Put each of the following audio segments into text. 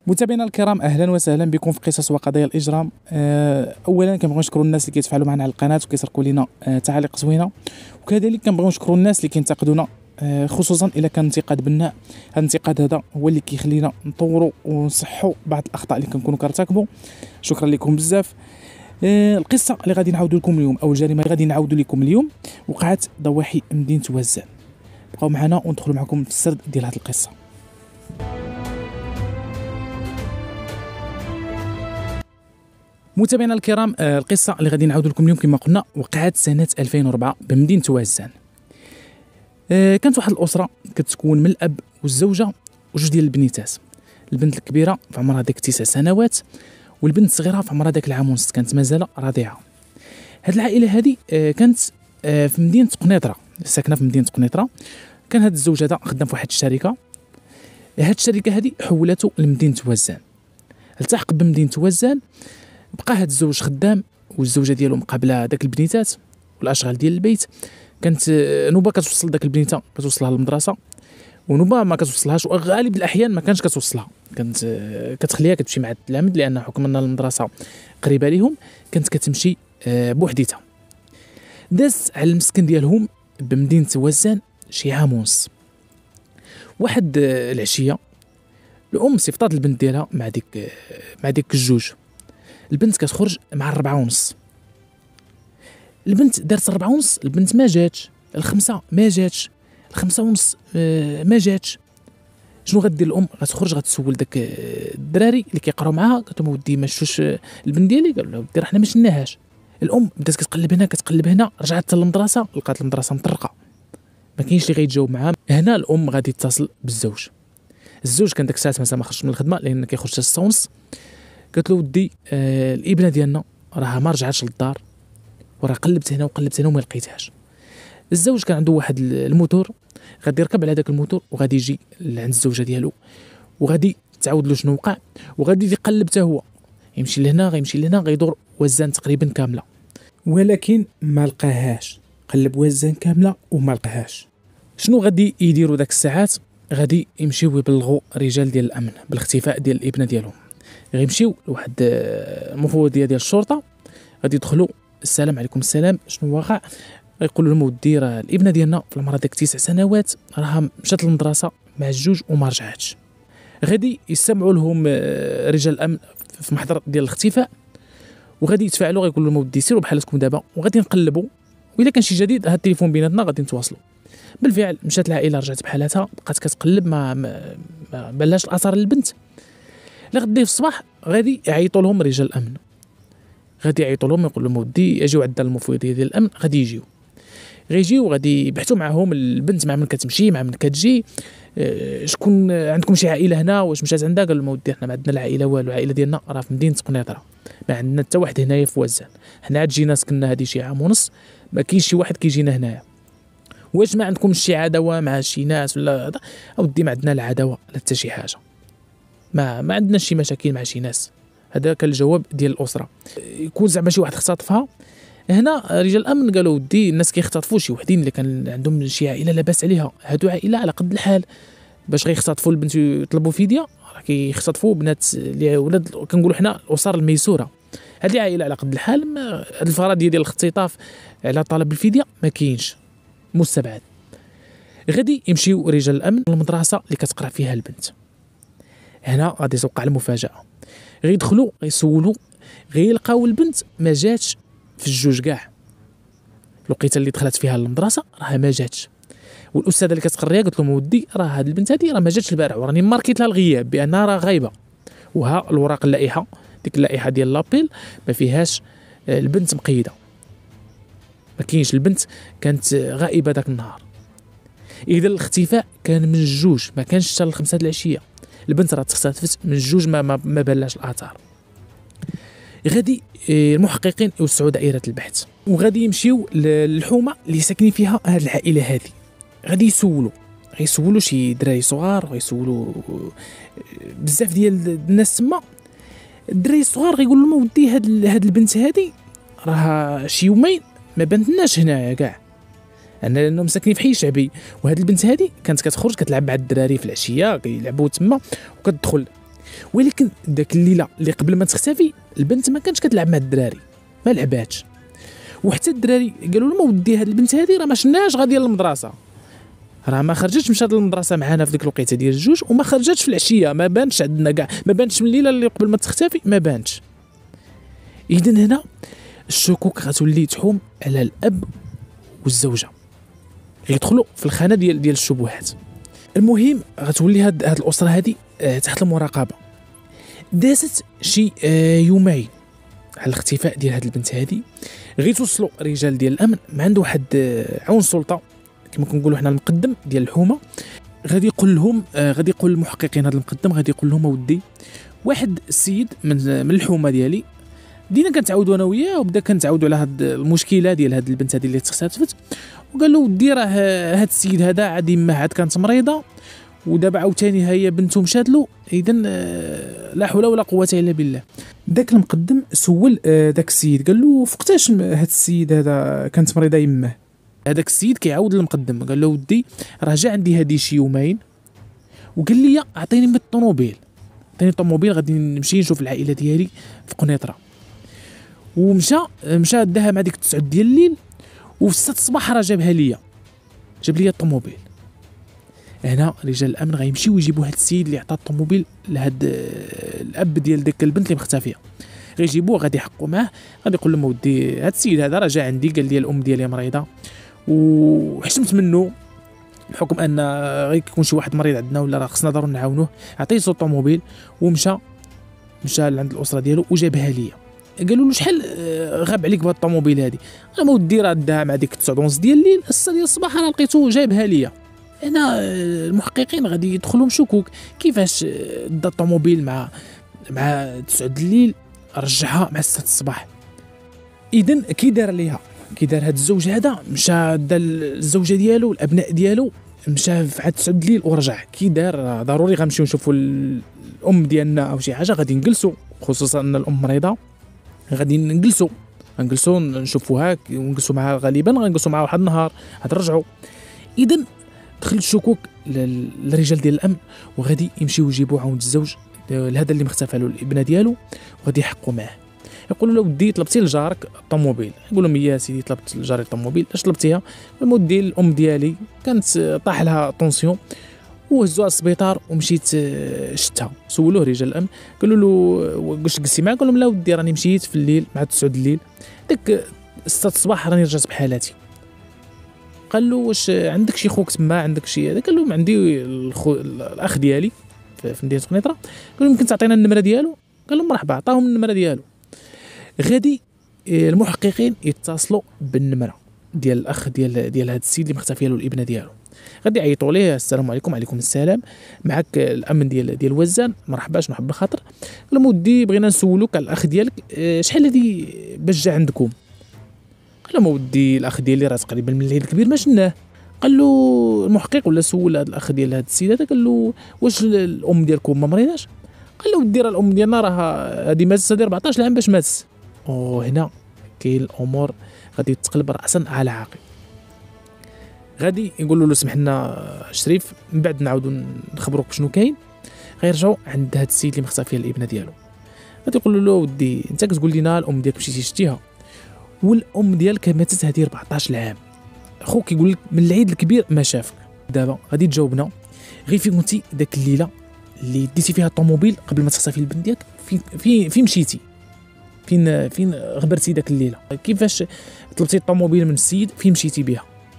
متابعينا الكرام، اهلا وسهلا بكم في قصص وقضايا الاجرام. اولا كنبغيو نشكروا الناس اللي كيتفاعلوا معنا على القناه وكيتركوا لنا تعاليق زوينه، وكذلك كنبغيو نشكروا الناس اللي كينتقدونا، خصوصا الا كان انتقاد بناء. هذا الانتقاد هذا هو اللي كيخلينا نطوروا ونصحوا بعض الاخطاء اللي كنكونوا كنرتكبوا. شكرا لكم بزاف. القصه اللي غادي نعاودوا لكم اليوم، او الجريمه اللي غادي نعاودوا لكم اليوم، وقعت ضواحي مدينه وزان. بقاو معنا وندخلوا معكم في السرد ديال هذه القصه. متابعينا الكرام، القصه اللي غادي نعاودوا لكم اليوم كما قلنا وقعت سنه 2004 بمدينه وزان. كانت واحد الاسره كتكون من الاب والزوجه وجوج ديال البنيتات. البنت الكبيره في عمرها ديك 9 سنوات، والبنت الصغيره في عمرها داك العام ونص، كانت مازال رضيعه. هاد العائله هذه كانت في مدينه قنيطره، ساكنه في مدينه قنيطره. كان هاد الزوج هذا خدام في واحد الشركه. هاد الشركه هذه حولته لمدينه وزان. التحق بمدينه وزان، بقى هاد الزوج خدام والزوجه ديالو مقابله داك البنيتات والاشغال ديال البيت. كانت نوبه كتوصل داك البنيته، كتوصلها للمدرسه، ونوبه ما كتوصلهاش، وغالب الاحيان ما كانش كتوصلها، كانت كتخليها كتمشي مع التلاميذ لان حكم ان المدرسه قريبه ليهم. كانت كتمشي بوحديتها. داز على المسكن ديالهم بمدينه وزان شي عام ونص. واحد العشيه الام صيفطات البنت ديالها مع ديك الجوج. البنت كتخرج مع 4:30. البنت دارت 4:30، البنت ما جاتش. 5 ما جاتش. 5:30 ما جاتش. شنو غدير الام؟ غتخرج غتسول داك الدراري اللي كيقراو معاها، قالت لهم ودي ما شفتوش البنت ديالي؟ قالوا لها ودي راه حنا ما شفناهاش. الام بدات كتقلب هنا كتقلب هنا، رجعت حتى للمدرسه لقات المدرسه مطرقه، ما كاينش اللي غيتجاوب معاها. هنا الام غادي تتصل بالزوج. الزوج كان داك الساعه ما خرجش من الخدمه لان كيخرج حتى 6:30. قالت له ودي الابنه ديالنا راه ما رجعتش للدار، وراه قلبت هنا وقلبت هنا وما لقيتهاش. الزوج كان عنده واحد الموتور، غادي يركب على داك الموتور وغادي يجي لعند الزوجه ديالو، وغادي تعاود له شنو وقع، وغادي يقلب حتى هو، يمشي لهنا غيمشي لهنا، غيدور وزان تقريبا كامله، ولكن ما لقاهاش. قلب وزان كامله وما لقاهاش. شنو غادي يديروا داك الساعات؟ غادي يمشيو يبلغوا رجال ديال الامن بالاختفاء ديال الابنه ديالهم. غيمشيو لواحد المفوضيه ديال الشرطه، غادي يدخلوا السلام عليكم السلام شنو واقع؟ غيقولوا لهم ودي راه الابنه ديالنا في العمر ديك 9 سنوات راه مشات للمدرسه مع الجوج وما رجعتش. غادي يستمعوا لهم رجال الامن في محضر ديال الاختفاء، وغادي يتفاعلوا، غيقولوا لهم ودي سيروا بحالتكم دابا وغادي نقلبوا، واذا كان شي جديد هاد التليفون بيناتنا غادي نتواصلوا. بالفعل مشات العائله، رجعت بحالتها، بقات كتقلب، ما بلاش الاثار للبنت. لغدي في الصباح غادي يعيطوا لهم رجال الامن، غادي يعيطوا لهم يقول لهم ودي اجيو عند المفوضيه ديال الامن. غادي يجيو غادي يبحثوا معهم البنت، مع من كتمشي مع من كتجي، شكون عندكم شي عائله هنا؟ واش مشات عندها؟ قال لهم ودي حنا ما عندنا العائله والو، العائله ديالنا راه في مدينه قنيطره، ما عندنا حتى واحد هنايا في وزان، حنا عاد جينا سكننا هذه شي عام ونص، ما كاينش شي واحد كيجينا هنايا. واش ما عندكم شي عداوه مع شي ناس ولا هذا؟ اودي ما عندنا لا عداوه لا حتى شي حاجه، ما عندنا شي مشاكل مع شي ناس. هذا كان الجواب ديال الاسره. يكون زعما شي واحد اختطفها. هنا رجال الامن قالوا ودي الناس كيختطفوا شي وحدين اللي كان عندهم شي عائله لاباس عليها، هادو عائله على قد الحال، باش غيختطفوا البنت ويطلبوا فديه راه كيختطفوا بنات اللي ولاد، كنقولوا حنا الاسر الميسوره. هذه عائله على قد الحال، هاد الفرضيه ديال الاختطاف على طلب الفديه ما كاينش، مستبعد. غادي يمشيو رجال الامن للمدرسه اللي كتقرا فيها البنت. هنا غادي توقع المفاجاه. غيدخلوا غيسولوا، غيلقاو البنت ما جاتش في الجوج كاع. الوقيته اللي دخلت فيها للمدرسه راه ما جاتش، والاستاذه اللي كتقريها قالت لهم ودي راه هاد البنت هذه راه ما جاتش البارح، وراني ماركيت لها الغياب بانها راه غايبه، وها الوراق اللائحه، ديك اللائحه ديال لابيل ما فيهاش البنت مقيده، ما كاينش البنت، كانت غائبه داك النهار. اذا الاختفاء كان من الجوج، ما كانش حتى ل5 د العشيه. البنت راه تختفت من الجوج، ما بلاش الاثار. غادي المحققين يوسعوا دائره البحث، وغادي يمشيو للحومه اللي ساكنين فيها هاد العائله هذه. غادي غيسولوا شي دراري صغار، غيسولوا بزاف ديال الناس تما. الدراري الصغار غيقول لهم ودي هاد البنت هذه راه شي يومين ما بانتناش هنايا كاع، لانهم ساكنين في حي شعبي. وهاد البنت هذه كانت كتخرج كتلعب مع الدراري في العشيه، كيلعبوا تما وكتدخل. ولكن داك الليله اللي قبل ما تختفي البنت ما كانتش كتلعب مع الدراري، ما لعباتش. وحتى الدراري قالوا له ما ودي هاد البنت هذه راه ما شناهاش غاديه للمدرسه، راه ما خرجتش مشات للمدرسه معنا في ديك الوقيته ديال الجوج، وما خرجتش في العشيه، ما بانش عندنا كاع، ما بانش من الليله اللي قبل ما تختفي، ما بانش. اذا هنا الشكوك غتولي تحوم على الاب والزوجه، غيدخلوا في الخانه ديال الشبهات. المهم غتولي هاد الاسره هذه تحت المراقبه. دازت شي يومين على الاختفاء ديال هاد البنت هذه، غيتوصلوا رجال ديال الامن مع عنده واحد عون سلطه كما كنقولوا حنا المقدم ديال الحومه، غادي يقول لهم غادي يقول للمحققين هذا المقدم، غادي يقول لهم اودي واحد السيد من الحومه ديالي، بدينا كنتعاودوا انا وياه، وبدا كنتعاودوا على هاد المشكله ديال هاد البنت هذه اللي تختفت، وقال له ودي راه هاد السيد هذا عاد يماه عاد كانت مريضه، ودابا عاوتاني هي بنته مشات له، اذا لا حول ولا قوه الا بالله. داك المقدم سول داك السيد، قال له فوقتاش هاد السيد هذا كانت مريضه يماه. هذاك السيد كيعاود للمقدم قال له ودي راه جا عندي هادي شي يومين وقال لي اعطيني من الطوموبيل، عطيني الطوموبيل غادي نمشي نشوف العائله ديالي في قنيطره. ومشى داها مع ديك 9 ديال الليل، وفي 6 الصباح راه جابها ليا، جاب لي الطوموبيل. هنا رجال الامن غيمشيو يجيبوا هاد السيد اللي عطى الطوموبيل لهاد الاب ديال ديك البنت اللي مختفيه، غيجيبوه غادي يحقوا معاه، غادي يقول لهم ودي هاد السيد هذا راه جا عندي قال لي الام ديالي مريضه وحشمت منه بحكم ان غيكون شي واحد مريض عندنا ولا راه خصنا ضروري نعاونوه، عطيته الطوموبيل ومشى لعند الاسره ديالو وجابها ليا. قالوا له شحال غاب عليك بهاد الطوموبيل هادي؟ قال ما ودي راه داها مع ديك 9 ونص ديال الليل، 6 ديال الصباح انا لقيته جايبها ليا. هنا المحققين غادي يدخلوا مشكوك، كيفاش دا الطوموبيل مع 9 الليل رجعها مع 6 الصباح؟ اذا كي دار ليها، كي دار هاد الزوج هذا، مشى دا الزوجه ديالو الابناء ديالو، مشى في عاد 9 الليل ورجع. كي دار ضروري غنمشيو نشوفوا الام ديالنا او شي حاجه، غادي نجلسوا، خصوصا ان الام مريضه، غادي نجلسوا نشوفوها ونجلسوا معها، غالبا غنجلسوا معها واحد النهار عاد نرجعوا. اذا دخل الشكوك للرجال ديال الامن، وغادي يمشيو يجيبوا عاود الزوج لهذا اللي مختفى له الابنه ديالو، وغادي يحقوا معاه. يقولوا له ودي طلبتي لجارك الطوموبيل؟ يقول لهم يا سيدي طلبت لجاري الطوموبيل. اش طلبتيها؟ ودي الام ديالي كانت طاح لها طونسيون وهزوها للسبيطار ومشيت شتها. سولوه رجال الامن قالوا له واش جلستي معاه؟ قال لهم لا ودي راني مشيت في الليل مع 9 الليل، ديك 6 الصباح راني رجعت بحالاتي. قال له واش عندك شي خوك تما، عندك شي هذا؟ قال لهم عندي الاخ ديالي في مدينه قنيطره. قال لهم يمكن تعطينا النمره ديالو؟ قال لهم مرحبا، عطاهم النمره ديالو. غادي المحققين يتصلوا بالنمره ديال الاخ ديال هذا السيد اللي مختفيه له الابنه ديالو، غادي يعيطوا ليه السلام عليكم. وعليكم السلام، معك الامن ديال وزان، مرحبا شنو حاب الخاطر؟ قال لهم ودي بغينا نسولوك على الاخ ديالك، شحال هادي باش جا عندكم؟ قال لهم ودي الاخ ديالي راه تقريبا من الليل الكبير ما شناه. قال له المحقق ولا سول هذا الاخ ديال هذا السيد هذا، قال له واش الام ديالكم ما مريضاش؟ قال له ودي راه الام ديالنا راه هذه ماتت هذه 14 عام باش ماتت. هنا كاين الامور غادي تقلب راسا على عقب. غادي يقولوا له سمح لنا شريف، من بعد نعاودوا نخبروك شنو كاين. غيرجعوا عند هذا السيد اللي مختفيه الابنه ديالو، غادي يقولوا له ودي انت كتقول لنا الام ديالك مشيتي شتيها، والام ديالك ماتت هذه 14 عام، خوك يقول لك من العيد الكبير ما شافك. دابا غادي تجاوبنا غير فين كنتي داك الليله اللي ديتي فيها الطوموبيل قبل ما تختفي البنت ديالك، فين مشيتي، فين غبرتي داك الليله، كيفاش طلبتي الطوموبيل من السيد، فين مشيتي بها؟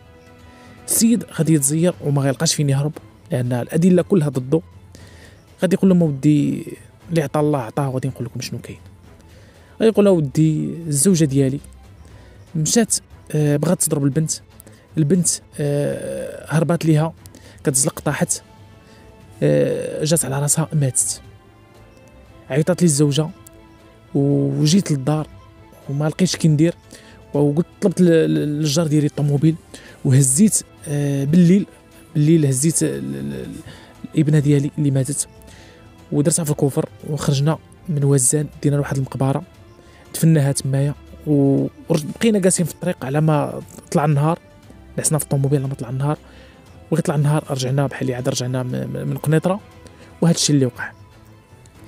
السيد غادي يتزير وما غيلقاش فين يهرب لان الادله كلها ضده. غادي يقول لهم ودي اللي عطا الله عطاه، وغادي نقول لكم شنو كاين. غادي يقول له ودي الزوجه ديالي مشات بغات تضرب البنت هربات ليها كتزلق طاحت، جات على راسها ماتت. عيطات لي الزوجه وجيت للدار وما لقيتش كي ندير، وقلت طلبت للجار ديالي الطوموبيل وهزيت بالليل هزيت الابنه ديالي اللي ماتت ودرتها في الكوفر، وخرجنا من وزان دينا لواحد المقبره دفناها تمايا، وبقينا جالسين في الطريق على ما طلع النهار. نعسنا في الطوموبيل على ما طلع النهار، وغيطلع النهار رجعنا بحال اللي عاد رجعنا من قنيطره. وهذا الشيء اللي وقع.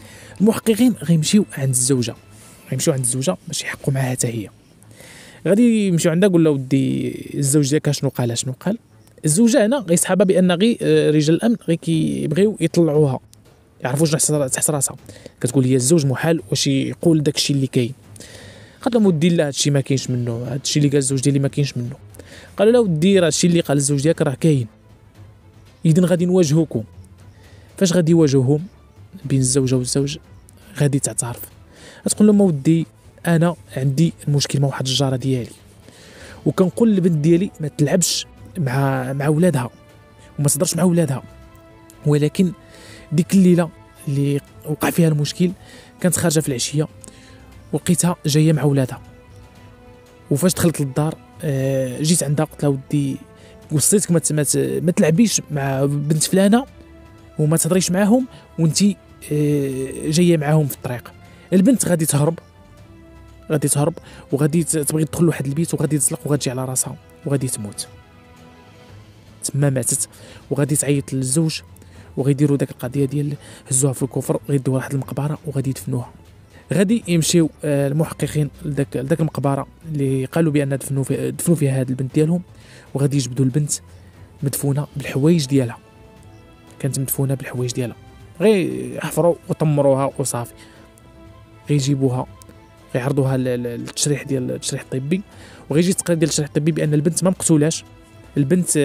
المحققين غيمشيو عند الزوجه، باش يحققوا معها حتى هي. غادي يمشيو عندها يقول لها ودي الزوج ديالك شنو قال. الزوجه هنا غيسحبها بان غير رجال الامن غير كيبغيو يطلعوها، يعرفوا شنو تحت راسها. كتقول هي الزوج محال واش يقول داك الشيء اللي كاين. قالت لهم ودي لا هادشي ما كاينش منه، هادشي اللي قال الزوج ديالي ما كاينش منه. قالوا له ودي راه هادشي اللي قال الزوج ديالك راه كاين، اذا غادي نواجهوكم. فاش غادي يواجهوهم بين الزوجه والزوج غادي تعترف، غتقول لهم ودي انا عندي المشكل مع واحد الجاره ديالي، وكنقول للبنت ديالي ما تلعبش مع ولادها وما تهضرش مع ولادها، ولكن ديك الليله اللي وقع فيها المشكل كانت خارجه في العشيه ولقيتها جايه مع ولادها. وفاش دخلت للدار جيت عندها قلت لها ودي وصيتك ما تلعبيش مع بنت فلانه وما تهضريش معاهم وانتي جايه معاهم في الطريق. البنت غادي تهرب وغادي تبغي تدخل لواحد البيت وغادي تزلق وغتجي على راسها وغادي تموت. تما ماتت وغادي تعيط للزوج وغيديروا داك القضيه ديال هزوها في الكفر وغيدوها لواحد المقبره وغادي يدفنوها. غادي يمشيو المحققين لذاك المقبره اللي قالوا بان دفنوا فيها هذه البنت ديالهم، وغادي يجبدوا البنت مدفونه بالحوايج ديالها، كانت مدفونه بالحوايج ديالها، غير يحفروا وطمروها وصافي. غيجيبوها غيعرضوها للتشريح الطبي، وغيجي التقرير ديال التشريح الطبي بان البنت ما مقتولاش، البنت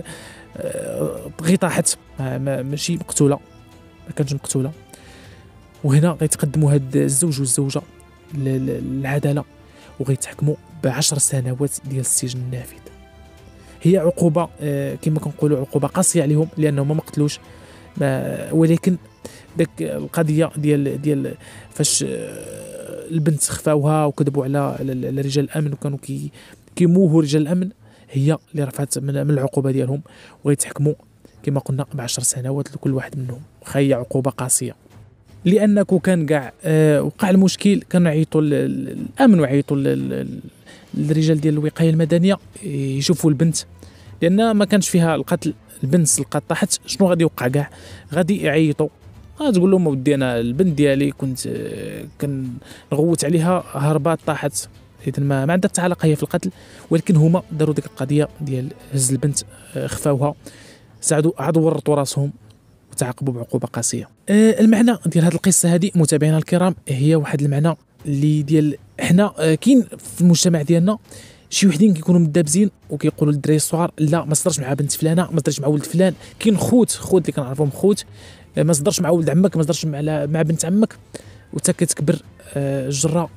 غي طاحت ماشي مقتوله، ما كانتش مقتوله. وهنا غيتقدموا هاد الزوج والزوجه للعداله وغيتحكموا ب10 سنوات ديال السجن النافذ. هي عقوبه كما كنقولوا عقوبه قاسيه عليهم لانهم ما قتلوش، ولكن داك القضيه ديال فاش البنت خفاوها وكذبوا على رجال الامن وكانوا كيموهوا رجال الامن، هي اللي رفعت من العقوبه ديالهم وغيتحكموا كما قلنا ب10 سنوات لكل واحد منهم. هي عقوبه قاسيه لان كان كاع وقع المشكل كنعيطوا للامن وعيطوا للرجال ديال الوقايه المدنيه يشوفوا البنت، لان ما كانش فيها القتل. البنت سلقات طاحت شنو غادي يوقع كاع؟ غادي يعيطوا تقول لهم ودي انا البنت ديالي كنت كنغوت عليها هربات طاحت، اذا ما عندها حتى علاقه هي في القتل، ولكن هما داروا ديك القضيه ديال هز البنت خفاوها، ساعدوا عاد ورطوا راسهم وتعاقبوا بعقوبه قاسيه. المعنى ديال هذه القصه هذه متابعينا الكرام هي واحد المعنى اللي ديال حنا كاين في المجتمع ديالنا شي وحدين كيكونوا مدابزين وكيقولوا للدراري الصغار لا ما تهضرش مع بنت فلانه، ما تهضرش مع ولد فلان. كاين خوت اللي كنعرفهم خوت، ما تهضرش مع ولد عمك، ما تهضرش مع بنت عمك، وتا كتكبر الجره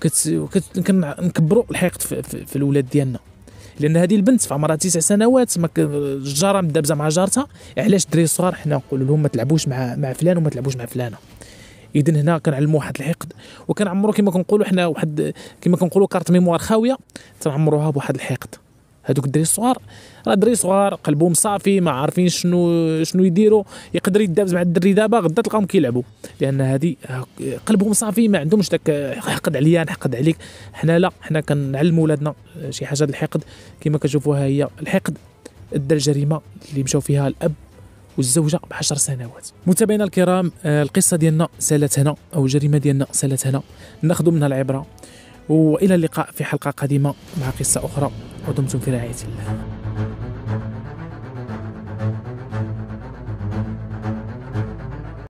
وكنكبروا الحقد في الولاد ديالنا، لان هذه البنت في عمرها 9 سنوات الجاره مدابزه مع جارتها. علاش الدراري الصغار حنا نقولوا لهم ما تلعبوش مع فلان وما تلعبوش مع فلانه؟ اذن هنا كنعلموا واحد الحقد وكنعمروا كما كنقولوا حنا واحد كما كنقولوا كارت ميموار خاويه تنعمروها بواحد الحقد. هذوك الدراري الصغار راه دراري صغار قلبهم صافي ما عارفين شنو يديروا، يقدر يدابز مع الدري دابا غدا تلقاهم كيلعبوا، لان هذه قلبهم صافي ما عندهمش داك حقد عليا نحقد عليك. حنا لا، حنا كنعلموا ولادنا شي حاجه. هذا الحقد كما كتشوفوها هي الحقد ادى الجريمه اللي مشاو فيها الاب والزوجه ب10 سنوات. متابعينا الكرام القصه ديالنا سالت هنا، او الجريمه ديالنا سالت هنا، ناخذ منها العبره. والى اللقاء في حلقه قادمه مع قصه اخرى، ودمتم في رعايه الله.